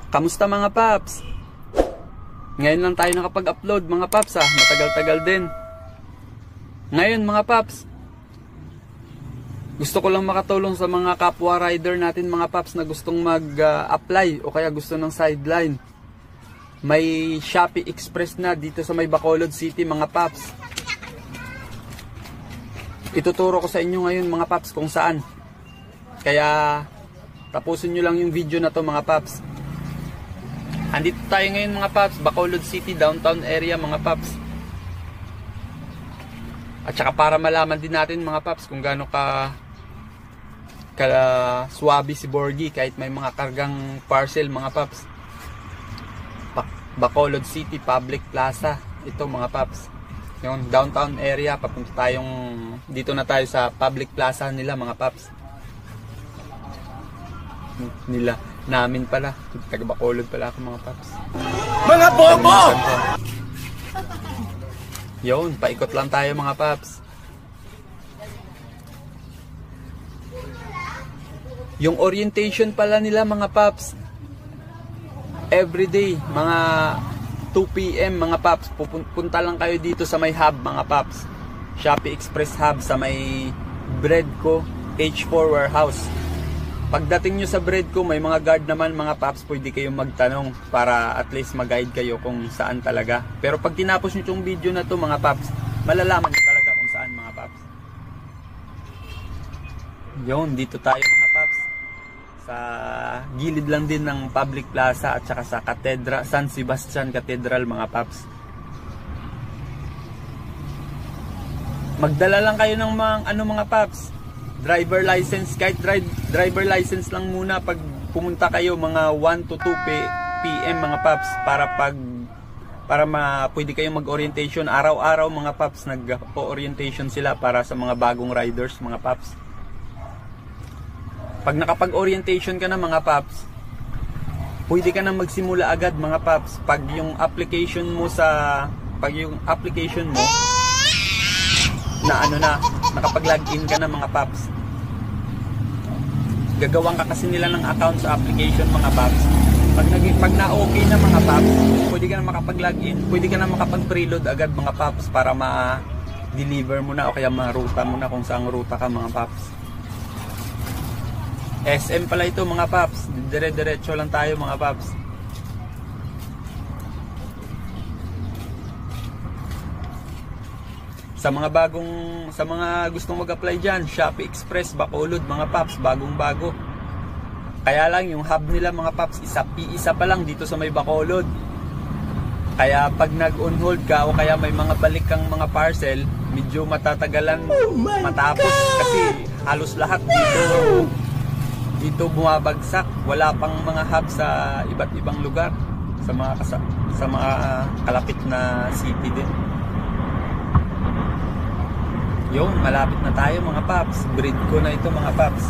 Kamusta mga paps? Ngayon lang tayo nakapag-upload mga paps matagal-tagal din. Ngayon mga paps, gusto ko lang makatulong sa mga kapwa rider natin mga paps na gustong mag-apply o kaya gusto ng sideline. May Shopee Express na dito sa may Bacolod City mga paps. Ituturo ko sa inyo ngayon mga paps kung saan. Kaya tapusin nyo lang yung video na to mga paps. Andito tayo ngayon mga paps, Bacolod City, downtown area mga paps. At saka para malaman din natin mga paps kung gaano ka swabe si Borgie kahit may mga kargang parcel mga paps. Bacolod City Public Plaza, ito mga paps. Yung downtown area, papunta tayong dito na tayo sa public plaza nila mga paps. Namin pala, taga Bacolod pala ako mga paps. Mga bobo! Yun, paikot lang tayo mga paps. Yung orientation pala nila mga paps, everyday, mga 2 PM mga paps, pupunta lang kayo dito sa may hub mga paps. Shopee Express Hub sa may Breadco H4 warehouse. Pagdating nyo sa Breadco, may mga guard naman mga paps, pwede kayong magtanong para at least mag-guide kayo kung saan talaga. Pero pag tinapos nyo itong video na to mga paps, malalaman nyo talaga kung saan mga paps. Yun, dito tayo mga paps. Sa gilid lang din ng public plaza at saka sa San Sebastian Cathedral mga paps. Magdala lang kayo ng mga paps, driver license, kahit driver license lang muna pag pumunta kayo mga 1 to 2 PM mga paps, para pwede kayong mag-orientation araw-araw mga paps. Nag-orientation sila para sa mga bagong riders mga paps. Pag nakapag-orientation ka na mga paps, pwede ka na magsimula agad mga paps. Pag yung application mo na nakapag-login ka na mga paps, gagawan ka kasi nila ng account sa application mga paps. Pag na-okay na mga paps, pwede ka na makapag-login, pwede ka na makapag-preload agad mga paps para ma-deliver mo na o kaya ma-ruta mo na kung saan ruta ka mga paps. SM pala ito mga paps, dire-diretso lang tayo mga paps. Sa mga gustong mag-apply diyan, Shopee Express Bacolod mga paps, bagong-bago. Kaya lang yung hub nila mga paps, isa pa lang dito sa may Bacolod. Kaya pag nag-on hold ka o kaya may mga balik kang mga parcel, medyo matatagalan matapos kasi halos lahat dito bumabagsak. Wala pang mga hub sa iba't ibang lugar, sa mga kalapit na city din. Yung malapit na tayo mga paps, Breadco na ito mga paps.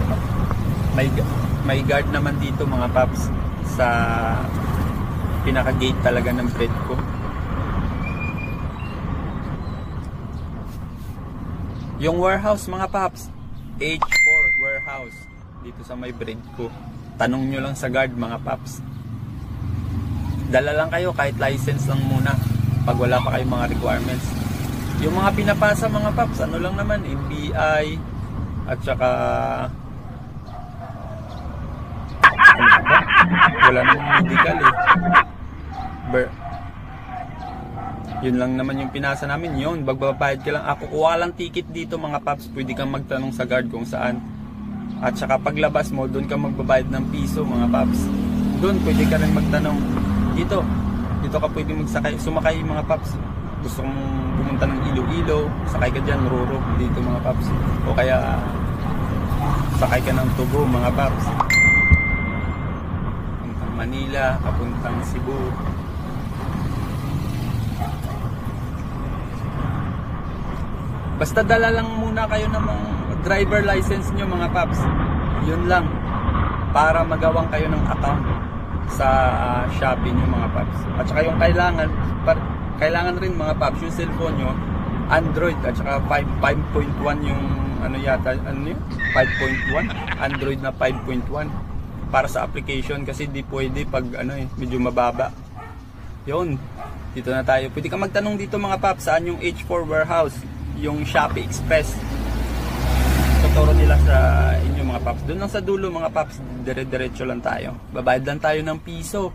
May guard naman dito mga paps sa pinaka gate talaga ng Breadco. Yung warehouse mga paps, H4 warehouse dito sa may Breadco. Tanong nyo lang sa guard mga paps. Dala lang kayo kahit license lang muna pag wala pa kayong mga requirements. Yung mga pinapasa mga paps, ano lang naman, NBI at saka wala namang medical yun lang naman yung pinasa namin. Yun, magbabayad ka lang. Ako kuha lang ticket dito mga paps, pwede kang magtanong sa guard kung saan. At saka paglabas mo, doon ka magbabayad ng piso mga paps. Doon pwede ka rin magtanong. Dito ka pwede sumakay mga paps. Gusto mong pumunta ng Iloilo, sakay ka dyan, Roro, dito mga paps. O kaya sakay ka ng Tubo mga paps. Papuntang Manila, papuntang Cebu. Basta dala lang muna kayo ng mga driver license nyo mga paps. Yun lang, para magawang kayo ng account sa Shopee nyo mga paps. At saka yung kailangan rin mga paps, yung cellphone nyo Android at saka 5.1 yung 5.1 Android na 5.1. para sa application kasi di pwede pag medyo mababa. Yun, dito na tayo. Pwede ka magtanong dito mga paps, saan yung H4 warehouse, yung Shopee Express. Tuturo nila sa inyo mga paps. Doon lang sa dulo mga paps, dire-diretso lang tayo. Babayad lang tayo ng piso.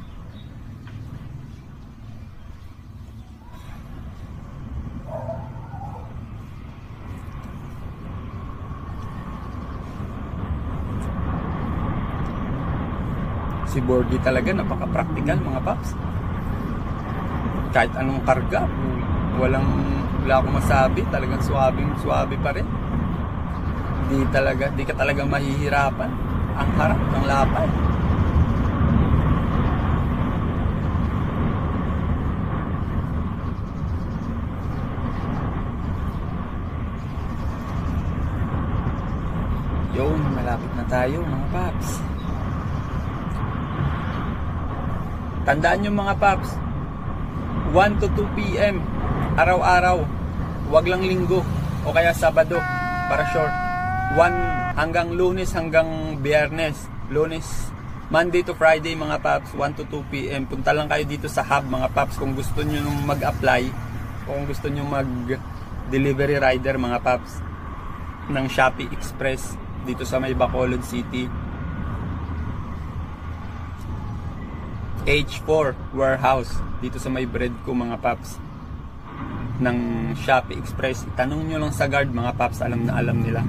Si Borgie talaga napaka-practical mga paps. Kahit anong karga, wala akong masabi, talagang suwabe pa rin. Di ka talaga mahihirapan. Ang harap ng lapad. Yun, malapit na tayo mga paps. Tandaan nyo mga paps, 1 to 2 PM araw-araw, wag lang linggo o kaya Sabado para short. 1 hanggang Lunes hanggang Biyernes. Monday to Friday mga paps, 1 to 2 PM. Punta lang kayo dito sa hub mga paps kung gusto nyo mag-apply o kung gusto nyo mag-delivery rider mga paps ng Shopee Express dito sa may Bacolod City. H4 warehouse dito sa may bread ko mga paps ng Shopee Express. Itanong nyo lang sa guard mga paps, alam na alam nila.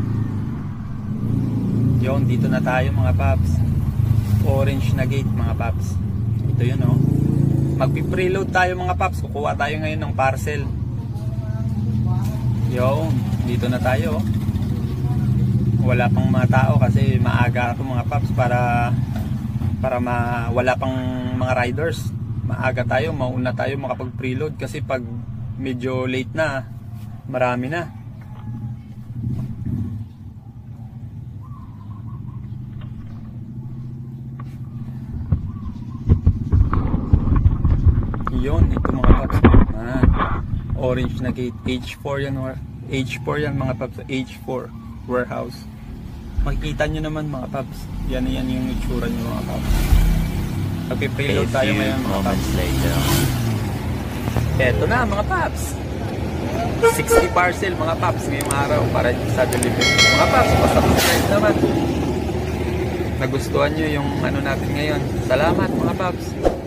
Yun, dito na tayo mga paps. Orange na gate mga paps. Ito yun oh. Magpi-preload tayo mga paps. Kukuha tayo ngayon ng parcel. Yun, dito na tayo oh. Wala pang mga tao kasi maaga ako mga paps para wala pang mga riders. Maaga tayo, mauna tayo makapag-preload kasi pag medyo late na, marami na. Yun, ito mga paps. Orange na gate, H4 yan mga paps, H4 warehouse. Makikita nyo naman mga paps. Yan yung itsura nyo mga paps. Magpipreload tayo ngayon mga paps. Eto na mga paps. 60 parcel mga paps ngayong araw para sa delivery. Mga paps, basta subscribe naman. Nagustuhan nyo yung natin ngayon. Salamat mga paps.